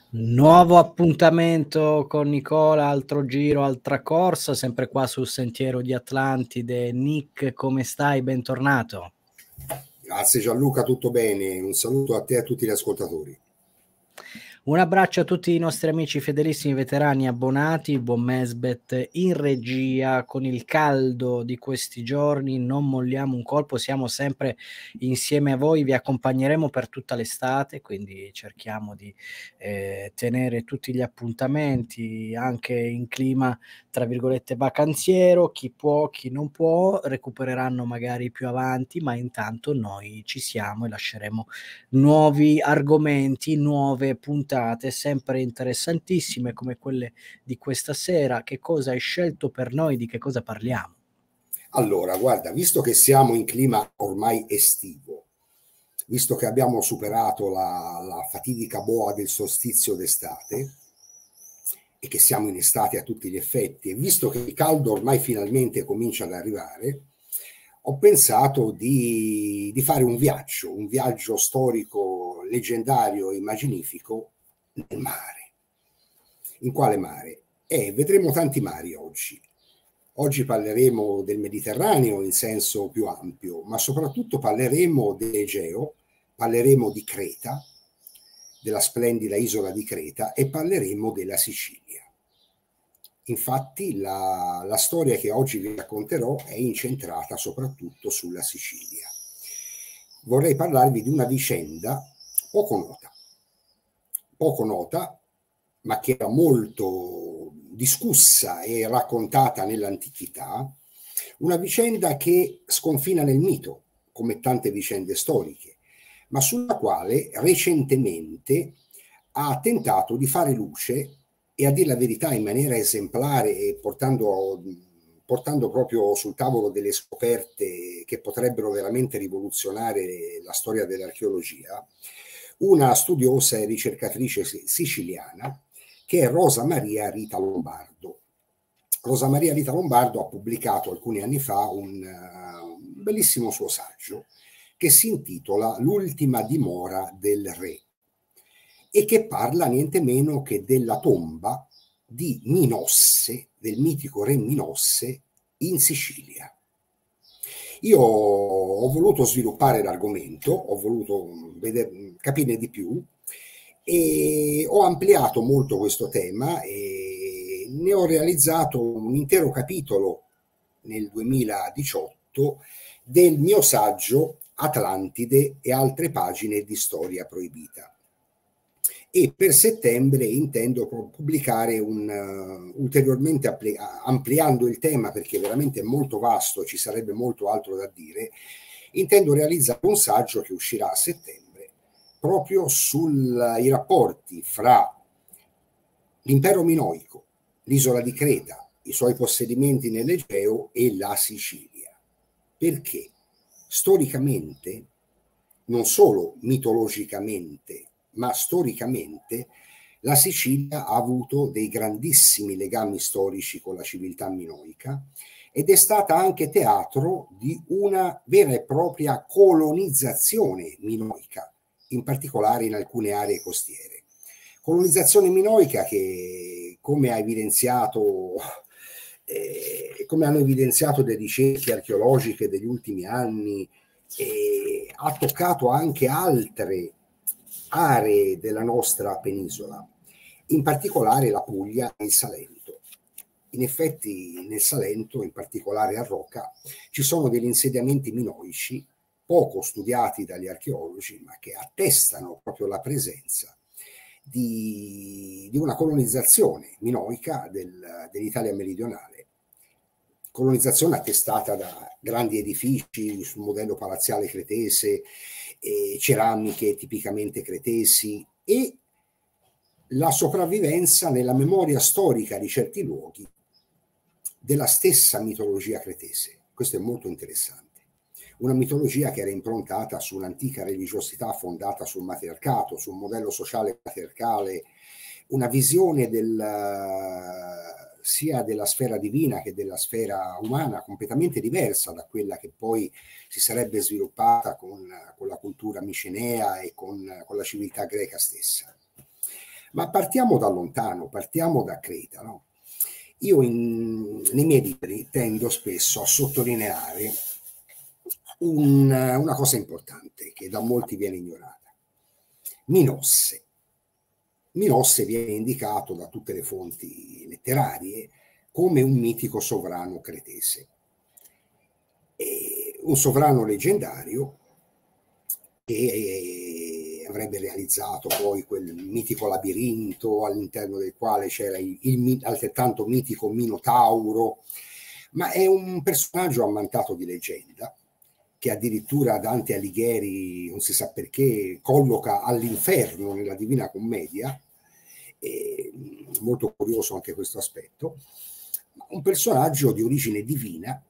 Nuovo appuntamento con Nicola, altro giro, altra corsa, sempre qua sul sentiero di Atlantide. Nick, come stai? Bentornato. Grazie Gianluca, tutto bene. Un saluto a te e a tutti gli ascoltatori. Un abbraccio a tutti i nostri amici fedelissimi veterani abbonati, buon Mesbet in regia. Con il caldo di questi giorni non molliamo un colpo, siamo sempre insieme a voi, vi accompagneremo per tutta l'estate, quindi cerchiamo di tenere tutti gli appuntamenti anche in clima tra virgolette vacanziero. Chi può, chi non può recupereranno magari più avanti, ma intanto noi ci siamo e lasceremo nuovi argomenti, nuove puntate sempre interessantissime come quelle di questa sera. Che cosa hai scelto per noi? Di che cosa parliamo? Allora, guarda, visto che siamo in clima ormai estivo, visto che abbiamo superato la fatidica boa del solstizio d'estate e che siamo in estate a tutti gli effetti, e visto che il caldo ormai finalmente comincia ad arrivare, ho pensato di fare un viaggio storico, leggendario e immaginifico nel mare. In quale mare? Vedremo tanti mari oggi. Oggi parleremo del Mediterraneo in senso più ampio, ma soprattutto parleremo dell'Egeo, parleremo di Creta, della splendida isola di Creta, e parleremo della Sicilia. Infatti la storia che oggi vi racconterò è incentrata soprattutto sulla Sicilia. Vorrei parlarvi di una vicenda poco nota, ma che era molto discussa e raccontata nell'antichità, una vicenda che sconfina nel mito, come tante vicende storiche, ma sulla quale recentemente ha tentato di fare luce e, a dire la verità, in maniera esemplare e portando proprio sul tavolo delle scoperte che potrebbero veramente rivoluzionare la storia dell'archeologia, una studiosa e ricercatrice siciliana che è Rosa Maria Rita Lombardo. Rosa Maria Rita Lombardo ha pubblicato alcuni anni fa un bellissimo suo saggio che si intitola L'ultima dimora del re e che parla niente meno che della tomba di Minosse, del mitico re Minosse, in Sicilia. Io ho voluto sviluppare l'argomento, ho voluto capirne di più e ho ampliato molto questo tema e ne ho realizzato un intero capitolo nel 2018 del mio saggio Atlantide e altre pagine di storia proibita. E per settembre intendo pubblicare ulteriormente ampliando il tema, perché veramente è molto vasto e ci sarebbe molto altro da dire, intendo realizzare un saggio che uscirà a settembre proprio sui rapporti fra l'impero minoico, l'isola di Creta, i suoi possedimenti nell'Egeo e la Sicilia. Perché storicamente, non solo mitologicamente, ma storicamente, la Sicilia ha avuto dei grandissimi legami storici con la civiltà minoica ed è stata anche teatro di una vera e propria colonizzazione minoica, in particolare in alcune aree costiere. Colonizzazione minoica che, come hanno evidenziato le ricerche archeologiche degli ultimi anni, ha toccato anche altre aree della nostra penisola, in particolare la Puglia e il Salento. In effetti nel Salento, in particolare a Rocca, ci sono degli insediamenti minoici poco studiati dagli archeologi, ma che attestano proprio la presenza di una colonizzazione minoica dell'Italia meridionale. Colonizzazione attestata da grandi edifici sul modello palazziale cretese, ceramiche tipicamente cretesi e la sopravvivenza nella memoria storica di certi luoghi della stessa mitologia cretese. Questo è molto interessante. Una mitologia che era improntata su un'antica religiosità fondata sul matriarcato, su un modello sociale patriarcale, una visione sia della sfera divina che della sfera umana completamente diversa da quella che poi si sarebbe sviluppata con la cultura micenea e con la civiltà greca stessa. Ma partiamo da lontano, partiamo da Creta, no? Io nei miei libri tendo spesso a sottolineare una cosa importante che da molti viene ignorata. Minosse. Minosse viene indicato da tutte le fonti letterarie come un mitico sovrano cretese. Un sovrano leggendario che avrebbe realizzato poi quel mitico labirinto all'interno del quale c'era il altrettanto mitico Minotauro, ma è un personaggio ammantato di leggenda che addirittura Dante Alighieri, non si sa perché, colloca all'inferno nella Divina Commedia, molto curioso anche questo aspetto, un personaggio di origine divina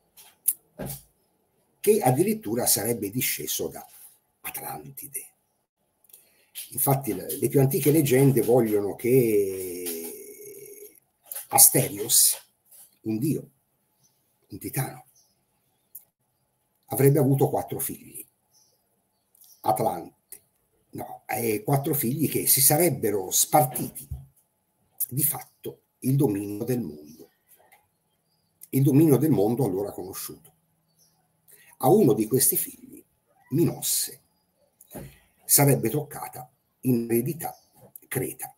che addirittura sarebbe disceso da Atlantide. Infatti le più antiche leggende vogliono che Asterios, un dio, un titano, avrebbe avuto 4 figli. Atlante, no, 4 figli che si sarebbero spartiti di fatto il dominio del mondo. Il dominio del mondo allora conosciuto. A uno di questi figli, Minosse, sarebbe toccata in eredità Creta.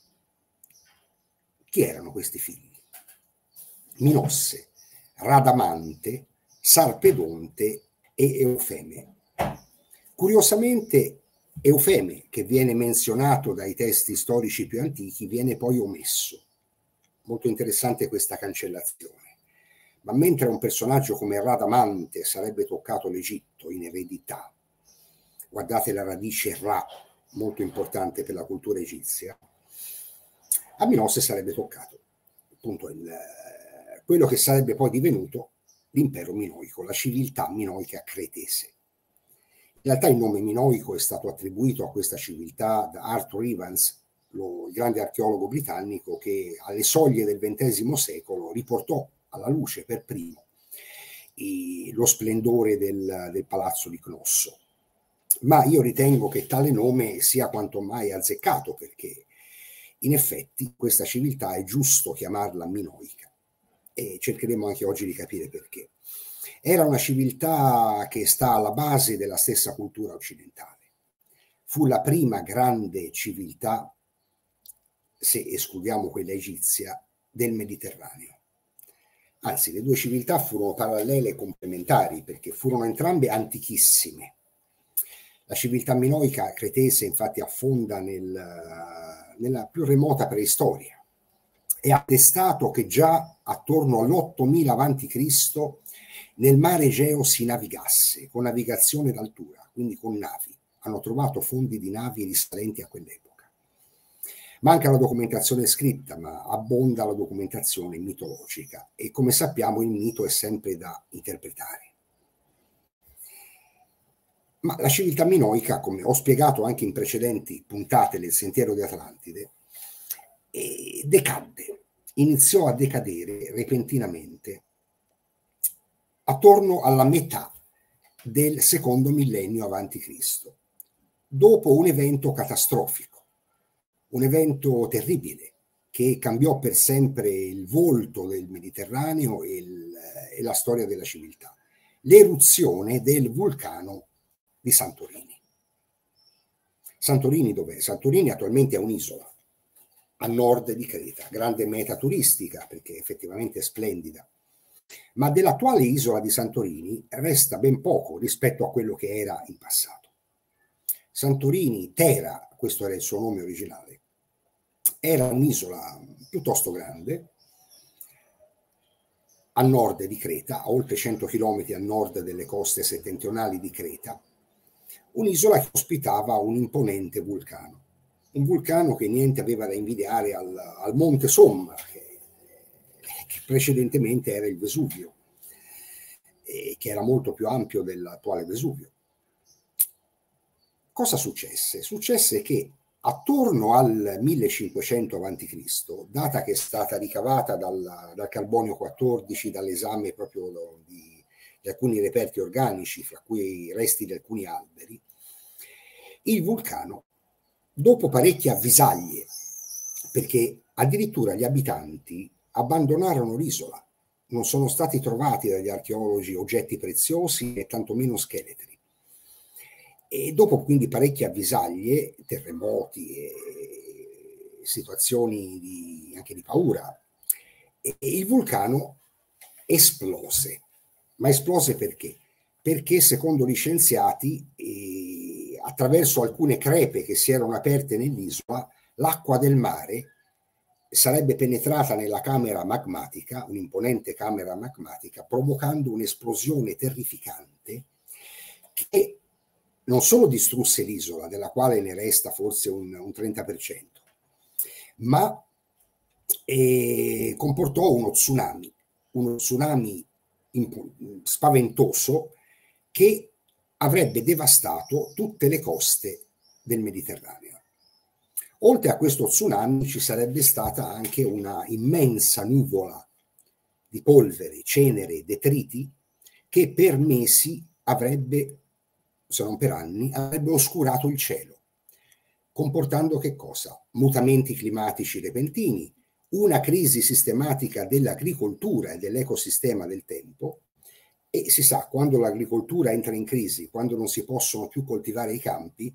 Chi erano questi figli? Minosse, Radamante, Sarpedonte e Eufeme. Curiosamente, Eufeme, che viene menzionato dai testi storici più antichi, viene poi omesso. Molto interessante questa cancellazione. Ma mentre un personaggio come Radamante sarebbe toccato l'Egitto in eredità, guardate la radice Ra, molto importante per la cultura egizia, a Minosse sarebbe toccato appunto quello che sarebbe poi divenuto l'impero minoico, la civiltà minoica cretese. In realtà il nome minoico è stato attribuito a questa civiltà da Arthur Evans, il grande archeologo britannico che alle soglie del XX secolo riportò alla luce per primo lo splendore del palazzo di Cnosso. Ma io ritengo che tale nome sia quanto mai azzeccato, perché in effetti questa civiltà è giusto chiamarla minoica e cercheremo anche oggi di capire perché. Era una civiltà che sta alla base della stessa cultura occidentale. Fu la prima grande civiltà, se escludiamo quella egizia, del Mediterraneo. Anzi, le due civiltà furono parallele e complementari perché furono entrambe antichissime. La civiltà minoica cretese infatti affonda nella più remota preistoria. È attestato che già attorno all'8000 a.C. nel mare Egeo si navigasse con navigazione d'altura, quindi con navi. Hanno trovato fondi di navi risalenti a quell'epoca. Manca la documentazione scritta, ma abbonda la documentazione mitologica e come sappiamo il mito è sempre da interpretare. Ma la civiltà minoica, come ho spiegato anche in precedenti puntate del Sentiero di Atlantide, decadde, iniziò a decadere repentinamente attorno alla metà del secondo millennio avanti Cristo, dopo un evento catastrofico, un evento terribile che cambiò per sempre il volto del Mediterraneo e la storia della civiltà, l'eruzione del vulcano di Santorini. Santorini dov'è? Santorini attualmente è un'isola a nord di Creta, grande meta turistica perché effettivamente è splendida, ma dell'attuale isola di Santorini resta ben poco rispetto a quello che era in passato. Santorini, Thera, questo era il suo nome originale, era un'isola piuttosto grande a nord di Creta, a oltre 100 km a nord delle coste settentrionali di Creta, un'isola che ospitava un imponente vulcano, un vulcano che niente aveva da invidiare al Monte Somma, che precedentemente era il Vesuvio, e che era molto più ampio dell'attuale Vesuvio. Cosa successe? Successe che attorno al 1500 a.C., data che è stata ricavata dal carbonio 14, dall'esame proprio di alcuni reperti organici, fra cui i resti di alcuni alberi, il vulcano, dopo parecchie avvisaglie perché addirittura gli abitanti abbandonarono l'isola. Non sono stati trovati dagli archeologi oggetti preziosi e tantomeno scheletri. E dopo quindi parecchie avvisaglie, terremoti e situazioni anche di paura, il vulcano esplose. Ma esplose perché? Perché secondo gli scienziati, attraverso alcune crepe che si erano aperte nell'isola, l'acqua del mare sarebbe penetrata nella camera magmatica, un'imponente camera magmatica, provocando un'esplosione terrificante che non solo distrusse l'isola, della quale ne resta forse un 30%, ma comportò uno tsunami spaventoso che avrebbe devastato tutte le coste del Mediterraneo. Oltre a questo tsunami ci sarebbe stata anche una immensa nuvola di polvere, cenere, detriti che per mesi avrebbe, se non per anni, avrebbe oscurato il cielo, comportando che cosa? Mutamenti climatici repentini, una crisi sistematica dell'agricoltura e dell'ecosistema del tempo, e si sa, quando l'agricoltura entra in crisi, quando non si possono più coltivare i campi,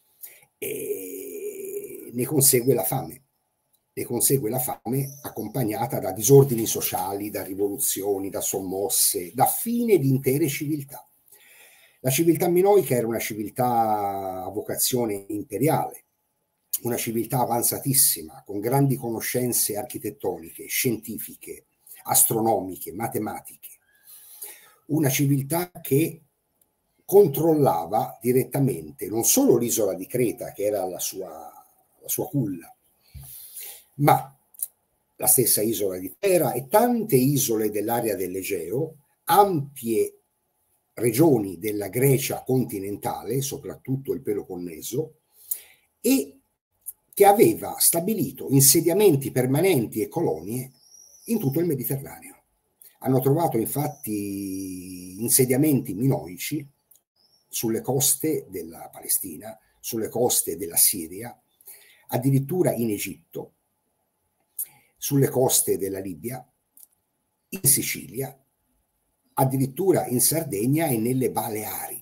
ne consegue la fame. Ne consegue la fame accompagnata da disordini sociali, da rivoluzioni, da sommosse, da fine di intere civiltà. La civiltà minoica era una civiltà a vocazione imperiale, una civiltà avanzatissima, con grandi conoscenze architettoniche, scientifiche, astronomiche, matematiche. Una civiltà che controllava direttamente non solo l'isola di Creta, che era la sua culla, ma la stessa isola di Tera e tante isole dell'area dell'Egeo, ampie regioni della Grecia continentale, soprattutto il Peloponneso, e che aveva stabilito insediamenti permanenti e colonie in tutto il Mediterraneo. Hanno trovato infatti insediamenti minoici sulle coste della Palestina, sulle coste della Siria, addirittura in Egitto, sulle coste della Libia, in Sicilia, addirittura in Sardegna e nelle Baleari.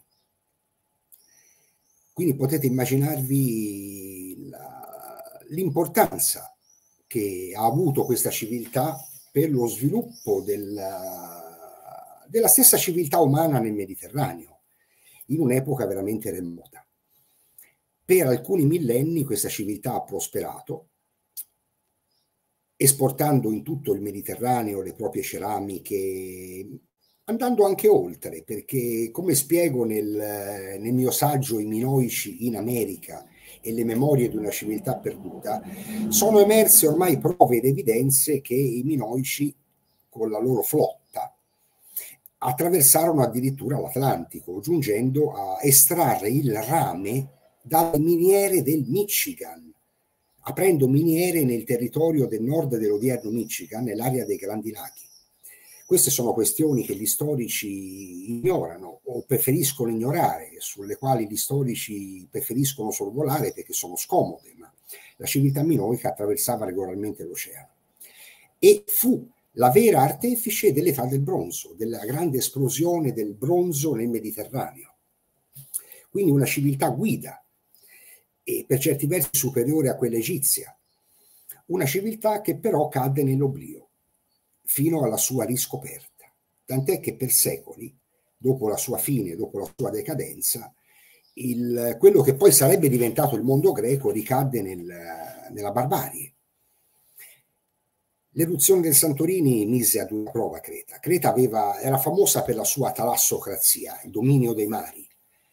Quindi potete immaginarvi l'importanza che ha avuto questa civiltà per lo sviluppo della stessa civiltà umana nel Mediterraneo, in un'epoca veramente remota. Per alcuni millenni questa civiltà ha prosperato, esportando in tutto il Mediterraneo le proprie ceramiche, andando anche oltre, perché come spiego nel mio saggio I Minoici in America e le memorie di una civiltà perduta, sono emerse ormai prove ed evidenze che i Minoici, con la loro flotta, attraversarono addirittura l'Atlantico, giungendo a estrarre il rame dalle miniere del Michigan, aprendo miniere nel territorio del nord dell'odierno Michigan, nell'area dei Grandi Laghi. Queste sono questioni che gli storici ignorano o preferiscono ignorare, sulle quali gli storici preferiscono sorvolare perché sono scomode, ma la civiltà minoica attraversava regolarmente l'oceano e fu la vera artefice dell'età del bronzo, della grande esplosione del bronzo nel Mediterraneo. Quindi una civiltà guida, e per certi versi superiore a quella egizia, una civiltà che però cadde nell'oblio fino alla sua riscoperta, tant'è che per secoli, dopo la sua fine, dopo la sua decadenza, quello che poi sarebbe diventato il mondo greco ricadde nella barbarie. L'eruzione del Santorini mise ad una prova Creta. Creta era famosa per la sua talassocrazia, il dominio dei mari.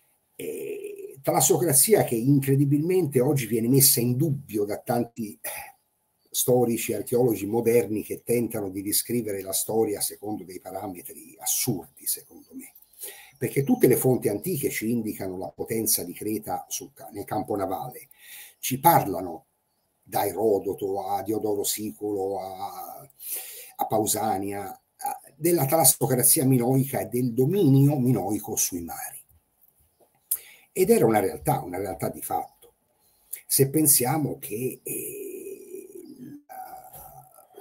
Talassocrazia che incredibilmente oggi viene messa in dubbio da tanti storici, archeologi moderni che tentano di riscrivere la storia secondo dei parametri assurdi, secondo me. Perché tutte le fonti antiche ci indicano la potenza di Creta nel campo navale, ci parlano da Erodoto a Diodoro Siculo a Pausania, della talassocrazia minoica e del dominio minoico sui mari. Ed era una realtà di fatto. Se pensiamo che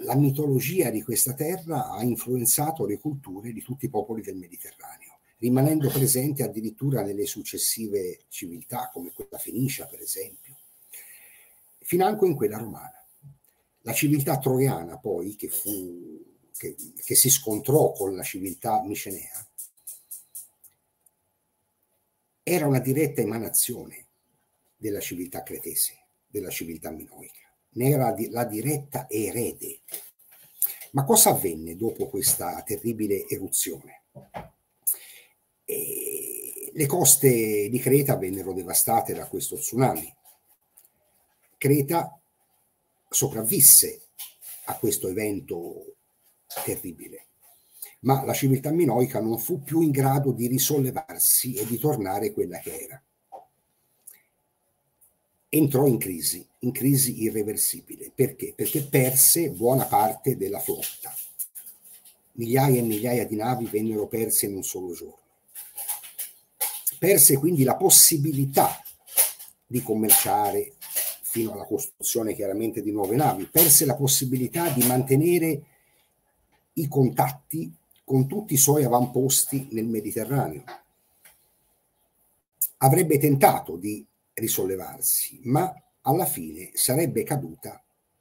la mitologia di questa terra ha influenzato le culture di tutti i popoli del Mediterraneo, rimanendo presente addirittura nelle successive civiltà, come quella fenicia, per esempio, financo in quella romana. La civiltà troiana, poi, che si scontrò con la civiltà micenea, era una diretta emanazione della civiltà cretese, della civiltà minoica, ne era la diretta erede. Ma cosa avvenne dopo questa terribile eruzione? Le coste di Creta vennero devastate da questo tsunami. Creta sopravvisse a questo evento terribile, ma la civiltà minoica non fu più in grado di risollevarsi e di tornare quella che era. Entrò in crisi irreversibile. Perché? Perché perse buona parte della flotta. Migliaia e migliaia di navi vennero perse in un solo giorno. Perse quindi la possibilità di commerciare fino alla costruzione chiaramente di nuove navi, perse la possibilità di mantenere i contatti con tutti i suoi avamposti nel Mediterraneo. Avrebbe tentato di risollevarsi, ma alla fine sarebbe caduta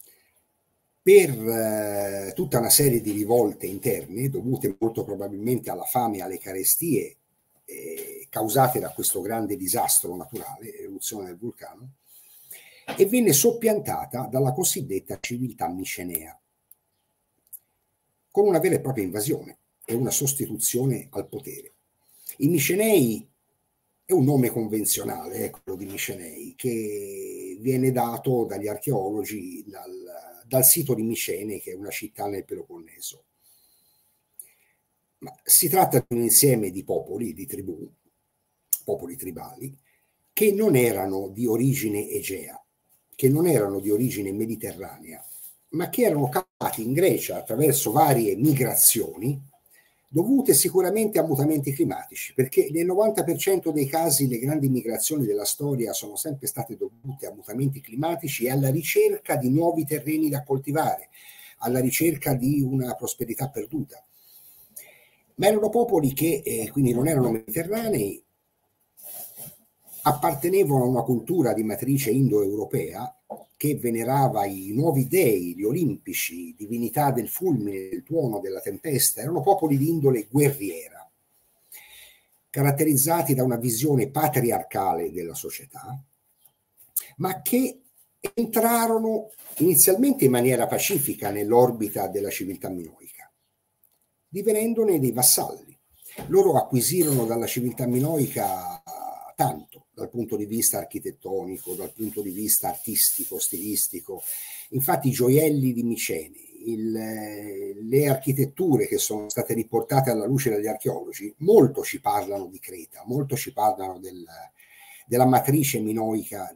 per tutta una serie di rivolte interne, dovute molto probabilmente alla fame e alle carestie causate da questo grande disastro naturale, l'eruzione del vulcano, e venne soppiantata dalla cosiddetta civiltà micenea, con una vera e propria invasione e una sostituzione al potere. I Micenei è un nome convenzionale, quello di Micenei, che viene dato dagli archeologi dal sito di Micene, che è una città nel Peloponneso. Ma si tratta di un insieme di popoli, di tribù, popoli tribali, che non erano di origine egea, che non erano di origine mediterranea, ma che erano calati in Grecia attraverso varie migrazioni, dovute sicuramente a mutamenti climatici, perché nel 90% dei casi le grandi migrazioni della storia sono sempre state dovute a mutamenti climatici e alla ricerca di nuovi terreni da coltivare, alla ricerca di una prosperità perduta. Ma erano popoli che quindi non erano mediterranei, appartenevano a una cultura di matrice indoeuropea che venerava i nuovi dei, gli olimpici, divinità del fulmine, del tuono, della tempesta. Erano popoli di indole guerriera, caratterizzati da una visione patriarcale della società, ma che entrarono inizialmente in maniera pacifica nell'orbita della civiltà minoica, divenendone dei vassalli. Loro acquisirono dalla civiltà minoica tanto, dal punto di vista architettonico, dal punto di vista artistico, stilistico. Infatti i gioielli di Micene, le architetture che sono state riportate alla luce dagli archeologi, molto ci parlano di Creta, molto ci parlano della matrice minoica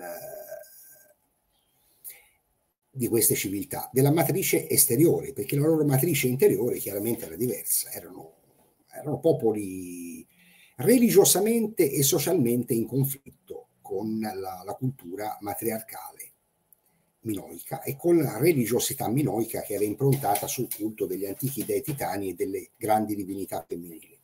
di queste civiltà, della matrice esteriore, perché la loro matrice interiore chiaramente era diversa, erano popoli religiosamente e socialmente in conflitto con la cultura matriarcale minoica e con la religiosità minoica che era improntata sul culto degli antichi dei titani e delle grandi divinità femminili.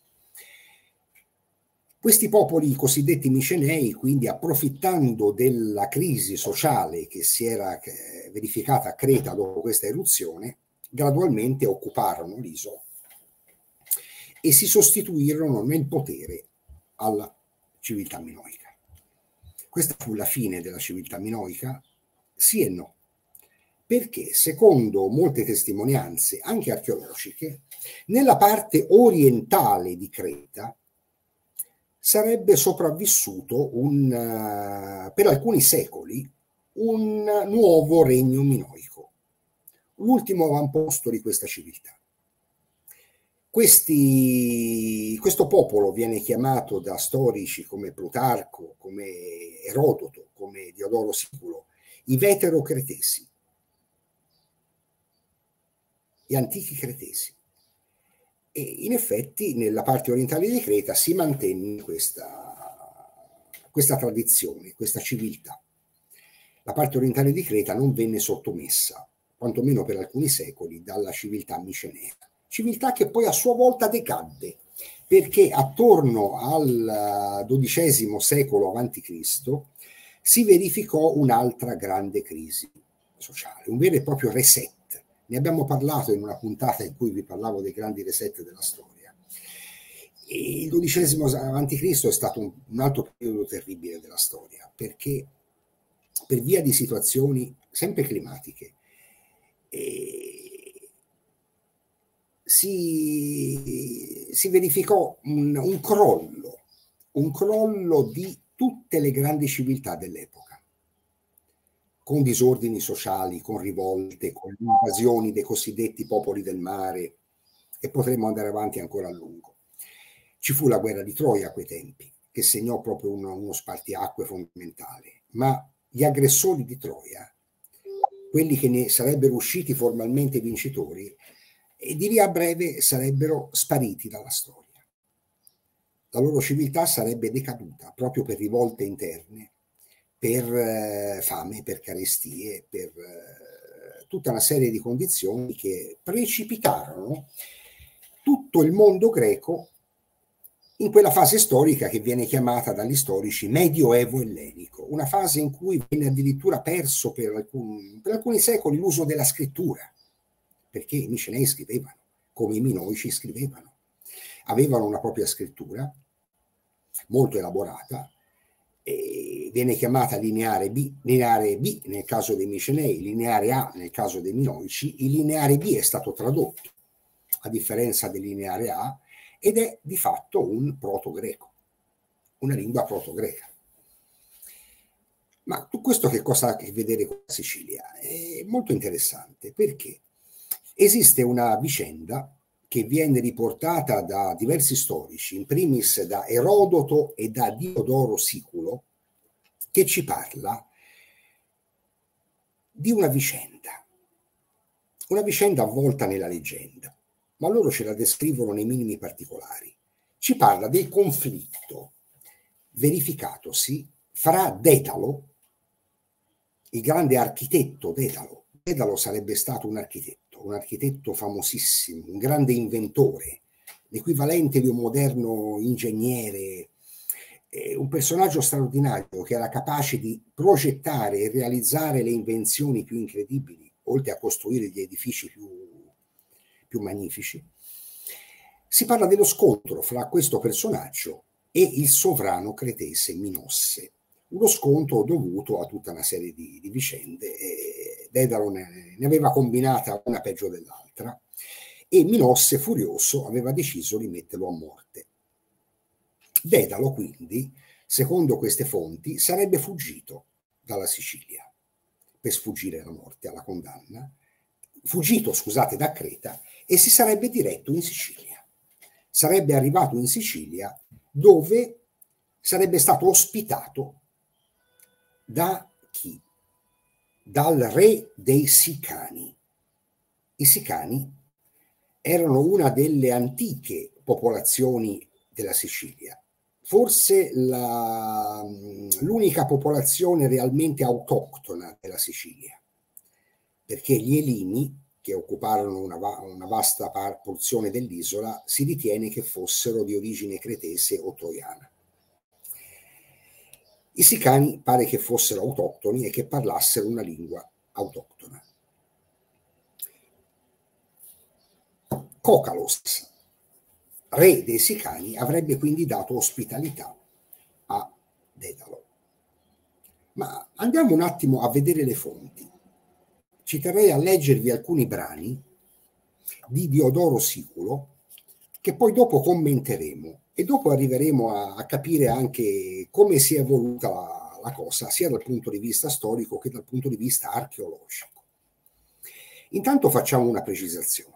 Questi popoli cosiddetti micenei, quindi approfittando della crisi sociale che si era verificata a Creta dopo questa eruzione, gradualmente occuparono l'isola e si sostituirono nel potere alla civiltà minoica. Questa fu la fine della civiltà minoica? Sì e no, perché secondo molte testimonianze, anche archeologiche, nella parte orientale di Creta sarebbe sopravvissuto per alcuni secoli un nuovo regno minoico, l'ultimo avamposto di questa civiltà. Questo popolo viene chiamato da storici come Plutarco, come Erodoto, come Diodoro Siculo, i veterocretesi, gli antichi cretesi. E in effetti nella parte orientale di Creta si mantenne questa tradizione, questa civiltà. La parte orientale di Creta non venne sottomessa. quantomeno per alcuni secoli, dalla civiltà micenea. Civiltà che poi a sua volta decadde, perché attorno al XII secolo a.C. si verificò un'altra grande crisi sociale, un vero e proprio reset. Ne abbiamo parlato in una puntata in cui vi parlavo dei grandi reset della storia. E il XII a.C. è stato un altro periodo terribile della storia, perché per via di situazioni sempre climatiche si verificò un crollo di tutte le grandi civiltà dell'epoca, con disordini sociali, con rivolte, con invasioni dei cosiddetti popoli del mare, e potremmo andare avanti ancora a lungo. Ci fu la guerra di Troia a quei tempi, che segnò proprio uno spartiacque fondamentale, ma gli aggressori di Troia, quelli che ne sarebbero usciti formalmente vincitori, e di lì a breve sarebbero spariti dalla storia. La loro civiltà sarebbe decaduta proprio per rivolte interne, per fame, per carestie, per tutta una serie di condizioni che precipitarono tutto il mondo greco in quella fase storica che viene chiamata dagli storici Medioevo ellenico, una fase in cui viene addirittura perso per alcuni secoli l'uso della scrittura, perché i micenei scrivevano, come i minoici scrivevano. Avevano una propria scrittura molto elaborata, e viene chiamata lineare B nel caso dei micenei, lineare A nel caso dei minoici. Il lineare B è stato tradotto, a differenza del lineare A, ed è di fatto un proto-greco, una lingua proto-greca. Ma tutto questo che cosa ha a che vedere con la Sicilia? È molto interessante, perché esiste una vicenda che viene riportata da diversi storici, in primis da Erodoto e da Diodoro Siculo, che ci parla di una vicenda avvolta nella leggenda, ma loro ce la descrivono nei minimi particolari. Ci parla del conflitto verificatosi fra Dedalo, il grande architetto Dedalo. Dedalo sarebbe stato un architetto famosissimo, un grande inventore, l'equivalente di un moderno ingegnere, un personaggio straordinario che era capace di progettare e realizzare le invenzioni più incredibili, oltre a costruire gli edifici più magnifici. Si parla dello scontro fra questo personaggio e il sovrano cretese Minosse, uno scontro dovuto a tutta una serie di vicende. Dedalo ne aveva combinata una peggio dell'altra, e Minosse, furioso, aveva deciso di metterlo a morte. Dedalo, quindi, secondo queste fonti, sarebbe fuggito dalla Sicilia per sfuggire alla morte, alla condanna, fuggito, scusate, da Creta, e si sarebbe diretto in Sicilia. Sarebbe arrivato in Sicilia, dove sarebbe stato ospitato da chi? Dal re dei Sicani. I Sicani erano una delle antiche popolazioni della Sicilia, forse l'unica popolazione realmente autoctona della Sicilia, perché gli Elini, che occuparono una vasta porzione dell'isola, si ritiene che fossero di origine cretese o troiana. I Sicani pare che fossero autoctoni e che parlassero una lingua autoctona. Cocalos, re dei Sicani, avrebbe quindi dato ospitalità a Dedalo. Ma andiamo un attimo a vedere le fonti. Ci terrei a leggervi alcuni brani di Diodoro Siculo, che poi dopo commenteremo, e dopo arriveremo a capire anche come si è evoluta la cosa, sia dal punto di vista storico che dal punto di vista archeologico. Intanto facciamo una precisazione.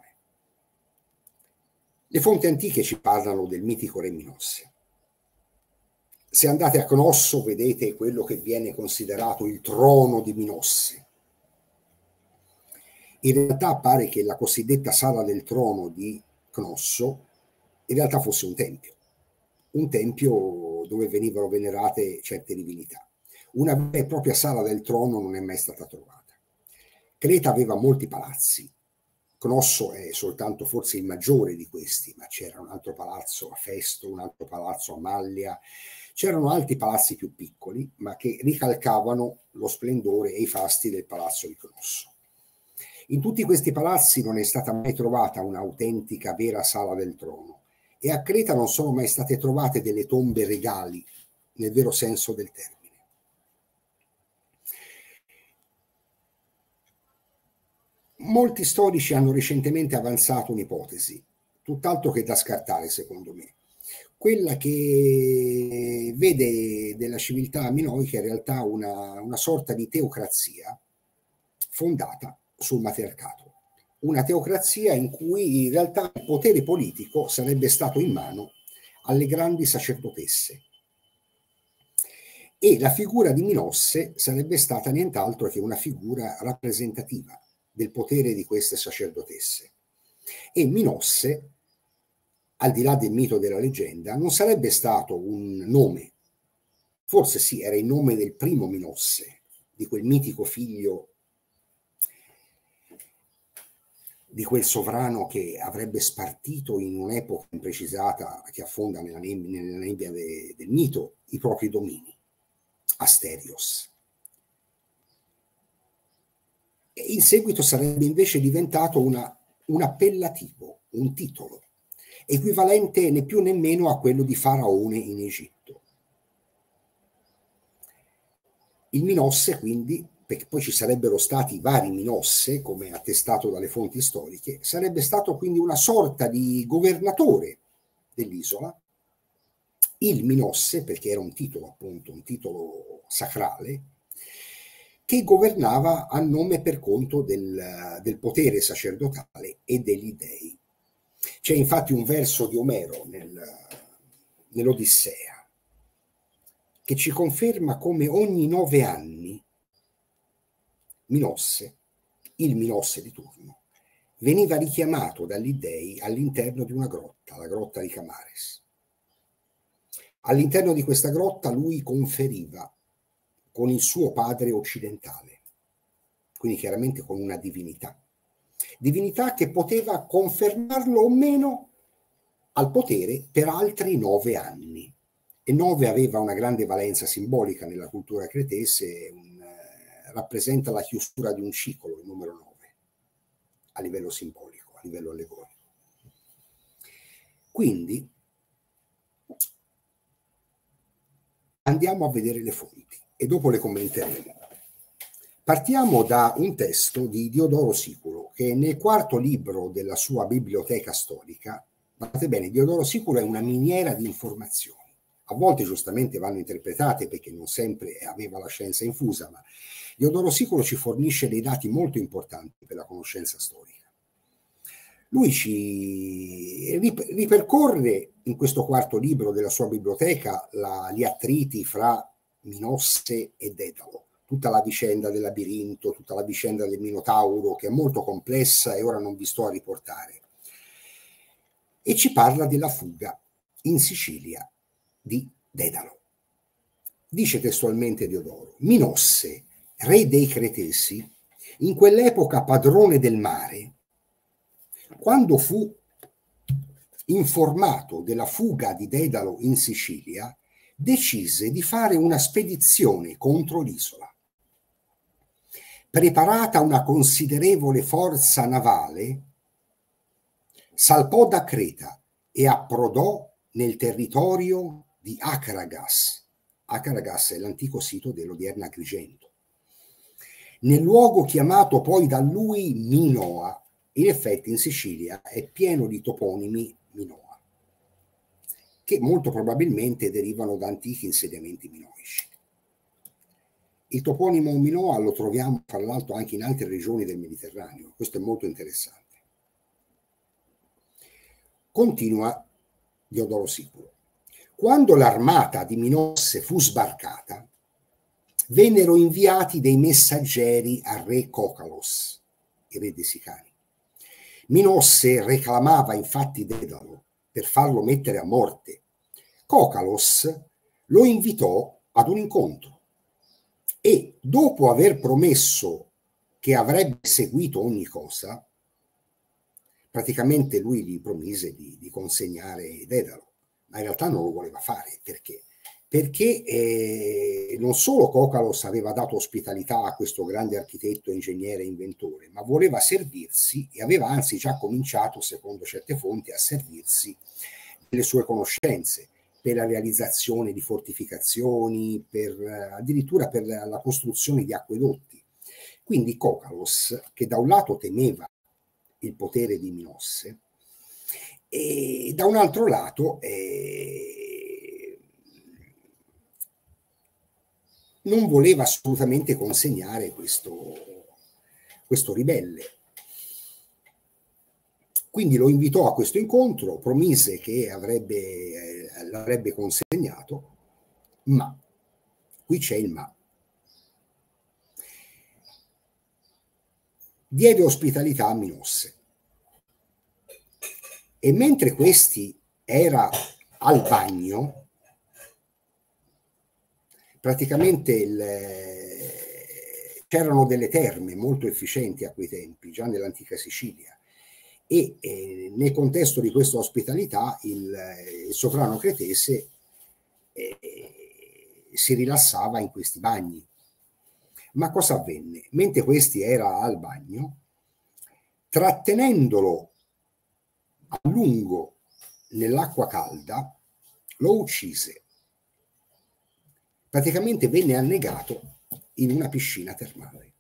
Le fonti antiche ci parlano del mitico re Minosse. Se andate a Cnosso vedete quello che viene considerato il trono di Minosse. In realtà pare che la cosiddetta sala del trono di Cnosso in realtà fosse un tempio dove venivano venerate certe divinità. Una vera e propria sala del trono non è mai stata trovata. Creta aveva molti palazzi. Cnosso è soltanto forse il maggiore di questi, ma c'era un altro palazzo a Festo, un altro palazzo a Mallia, c'erano altri palazzi più piccoli, ma che ricalcavano lo splendore e i fasti del palazzo di Cnosso. In tutti questi palazzi non è stata mai trovata un'autentica vera sala del trono, e a Creta non sono mai state trovate delle tombe regali, nel vero senso del termine. Molti storici hanno recentemente avanzato un'ipotesi, tutt'altro che da scartare secondo me, quella che vede della civiltà minoica in realtà una sorta di teocrazia fondata sul matriarcato, una teocrazia in cui in realtà il potere politico sarebbe stato in mano alle grandi sacerdotesse, e la figura di Minosse sarebbe stata nient'altro che una figura rappresentativa del potere di queste sacerdotesse. E Minosse, al di là del mito della leggenda, non sarebbe stato un nome, forse sì, era il nome del primo Minosse, di quel mitico figlio di quel sovrano che avrebbe spartito in un'epoca imprecisata che affonda nella nebbia del mito i propri domini, Asterios. E in seguito sarebbe invece diventato un appellativo, un titolo, equivalente né più né meno a quello di faraone in Egitto. Il Minosse, quindi, perché poi ci sarebbero stati vari Minosse, come attestato dalle fonti storiche, sarebbe stato quindi una sorta di governatore dell'isola, il Minosse, perché era un titolo, appunto, un titolo sacrale, che governava a nome e per conto del potere sacerdotale e degli dei. C'è infatti un verso di Omero nell'Odissea che ci conferma come ogni 9 anni Minosse, il Minosse di turno, veniva richiamato dagli dei all'interno di una grotta, la grotta di Camares. All'interno di questa grotta lui conferiva con il suo padre occidentale, quindi chiaramente con una divinità che poteva confermarlo o meno al potere per altri 9 anni. E 9 aveva una grande valenza simbolica nella cultura cretese, rappresenta la chiusura di un ciclo, il numero 9, a livello simbolico, a livello allegorico. Quindi andiamo a vedere le fonti e dopo le commenteremo. Partiamo da un testo di Diodoro Siculo, che nel 4° libro della sua biblioteca storica, guardate bene, Diodoro Siculo è una miniera di informazioni. A volte giustamente vanno interpretate perché non sempre aveva la scienza infusa, ma Diodoro Siculo ci fornisce dei dati molto importanti per la conoscenza storica. Lui ci ripercorre in questo 4° libro della sua biblioteca gli attriti fra Minosse e Dedalo, tutta la vicenda del labirinto, tutta la vicenda del Minotauro, che è molto complessa e ora non vi sto a riportare. E ci parla della fuga in Sicilia di Dedalo. Dice testualmente Diodoro: Minosse, re dei Cretesi, in quell'epoca padrone del mare, quando fu informato della fuga di Dedalo in Sicilia, decise di fare una spedizione contro l'isola. Preparata una considerevole forza navale, salpò da Creta e approdò nel territorio di Acragas. Acragas è l'antico sito dell'odierna Agrigento. Nel luogo chiamato poi da lui Minoa, in effetti in Sicilia è pieno di toponimi Minoa, che molto probabilmente derivano da antichi insediamenti minoici. Il toponimo Minoa lo troviamo tra l'altro anche in altre regioni del Mediterraneo, questo è molto interessante. Continua Diodoro Siculo. Quando l'armata di Minosse fu sbarcata, vennero inviati dei messaggeri al re Cocalos, il re dei Sicani. Minosse reclamava infatti Dedalo per farlo mettere a morte. Cocalos lo invitò ad un incontro e, dopo aver promesso che avrebbe seguito ogni cosa, praticamente lui gli promise di consegnare Dedalo, ma in realtà non lo voleva fare. Perché? Perché non solo Cocalos aveva dato ospitalità a questo grande architetto, ingegnere e inventore, ma voleva servirsi, e aveva anzi già cominciato, secondo certe fonti, a servirsi delle sue conoscenze per la realizzazione di fortificazioni, addirittura per la costruzione di acquedotti. Quindi Cocalos, che da un lato temeva il potere di Minosse, e da un altro lato non voleva assolutamente consegnare questo ribelle. Quindi lo invitò a questo incontro, promise che l'avrebbe consegnato, ma qui c'è il ma. Diede ospitalità a Minosse, e mentre questi era al bagno, praticamente c'erano delle terme molto efficienti a quei tempi, già nell'antica Sicilia, e nel contesto di questa ospitalità il sovrano cretese si rilassava in questi bagni. Ma cosa avvenne? Mentre questi era al bagno, trattenendolo a lungo nell'acqua calda, lo uccise. Praticamente venne annegato in una piscina termale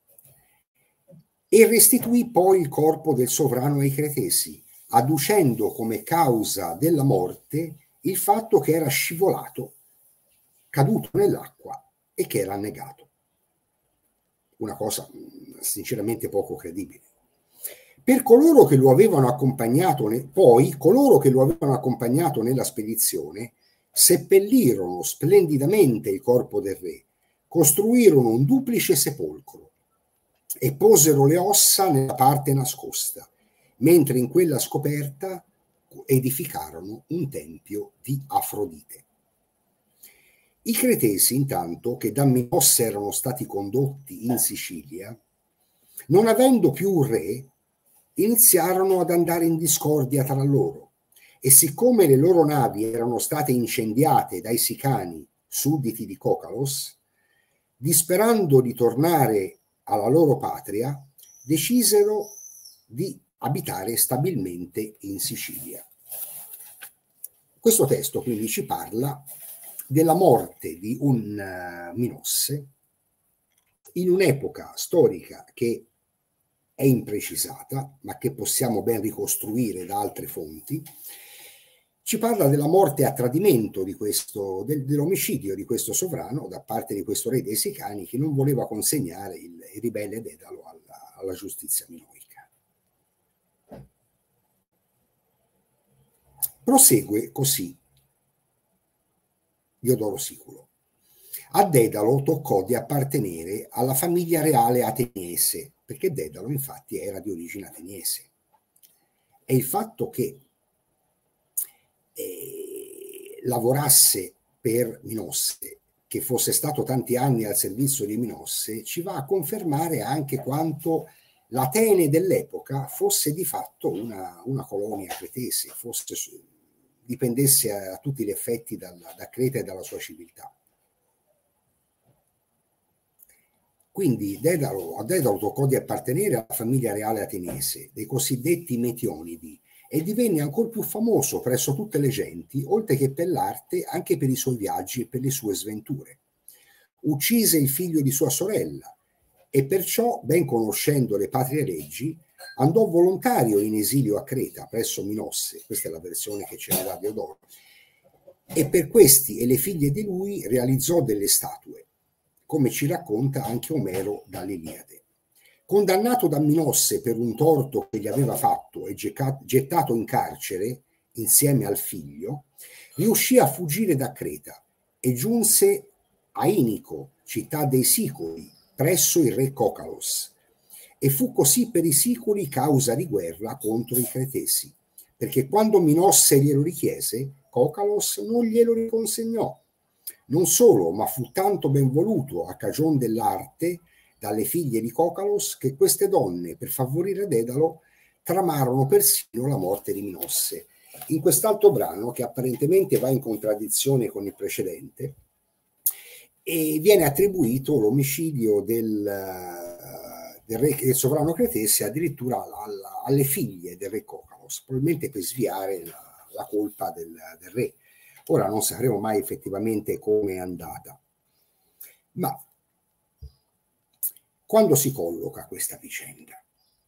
e restituì poi il corpo del sovrano ai cretesi, adducendo come causa della morte il fatto che era scivolato, caduto nell'acqua e che era annegato. Una cosa sinceramente poco credibile. Per coloro che lo avevano accompagnato, coloro che lo avevano accompagnato nella spedizione seppellirono splendidamente il corpo del re, costruirono un duplice sepolcro e posero le ossa nella parte nascosta, mentre in quella scoperta edificarono un tempio di Afrodite. I cretesi, intanto, che da Minosse erano stati condotti in Sicilia, non avendo più un re, iniziarono ad andare in discordia tra loro, e siccome le loro navi erano state incendiate dai sicani sudditi di Cocalos, disperando di tornare alla loro patria, decisero di abitare stabilmente in Sicilia. Questo testo quindi ci parla della morte di un Minosse in un'epoca storica che è imprecisata, ma che possiamo ben ricostruire da altre fonti. Ci parla della morte a tradimento di dell'omicidio di questo sovrano da parte di questo re dei Sicani, che non voleva consegnare il ribelle Dedalo alla giustizia minoica. Prosegue così Diodoro Siculo. A Dedalo toccò di appartenere alla famiglia reale ateniese, perché Dedalo infatti era di origine ateniese. E il fatto che lavorasse per Minosse, che fosse stato tanti anni al servizio di Minosse, ci va a confermare anche quanto l'Atene dell'epoca fosse di fatto una colonia cretese, dipendesse a tutti gli effetti da Creta e dalla sua civiltà. Quindi a Dedalo toccò di appartenere alla famiglia reale ateniese, dei cosiddetti Metionidi, e divenne ancor più famoso presso tutte le genti, oltre che per l'arte, anche per i suoi viaggi e per le sue sventure. Uccise il figlio di sua sorella e perciò, ben conoscendo le patrie leggi, andò volontario in esilio a Creta presso Minosse, questa è la versione che ce ne dà Diodoro, e per questi e le figlie di lui realizzò delle statue, come ci racconta anche Omero dall'Iliade. Condannato da Minosse per un torto che gli aveva fatto e gettato in carcere insieme al figlio, riuscì a fuggire da Creta e giunse a Inico, città dei Siculi, presso il re Cocalos, e fu così per i Siculi causa di guerra contro i Cretesi, perché quando Minosse glielo richiese, Cocalos non glielo riconsegnò. Non solo, ma fu tanto ben voluto a cagion dell'arte dalle figlie di Cocalos che queste donne, per favorire Dedalo, tramarono persino la morte di Minosse. In quest'altro brano, che apparentemente va in contraddizione con il precedente, e viene attribuito l'omicidio del sovrano cretese addirittura alle figlie del re Cocalos, probabilmente per sviare la colpa del re. Ora non sapremo mai effettivamente come è andata, ma quando si colloca questa vicenda,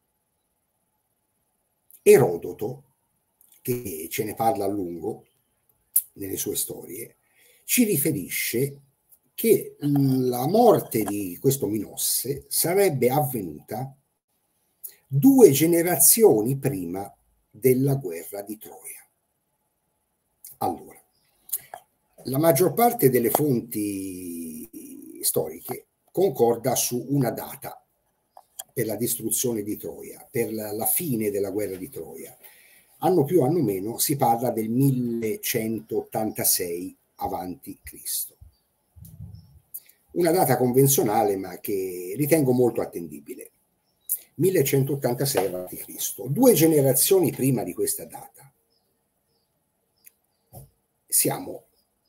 Erodoto, che ce ne parla a lungo nelle sue storie, ci riferisce che la morte di questo Minosse sarebbe avvenuta 2 generazioni prima della guerra di Troia. Allora, la maggior parte delle fonti storiche concorda su una data per la distruzione di Troia, per la fine della guerra di Troia. Anno più, anno meno, si parla del 1186 avanti Cristo. Una data convenzionale, ma che ritengo molto attendibile. 1186 avanti Cristo. 2 generazioni prima di questa data siamo